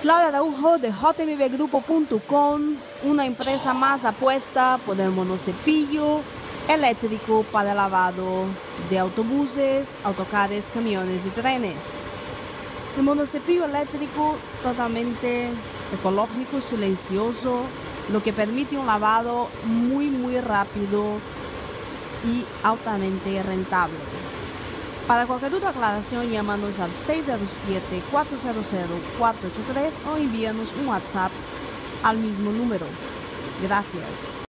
Claudia Araujo de jmbgrupo.com, una empresa más apuesta por el monocepillo eléctrico para lavado de autobuses, autocares, camiones y trenes. El monocepillo eléctrico totalmente ecológico, silencioso, lo que permite un lavado muy rápido y altamente rentable. Para cualquier duda o aclaración, llámanos al 607-400-483 o envíanos un WhatsApp al mismo número. Gracias.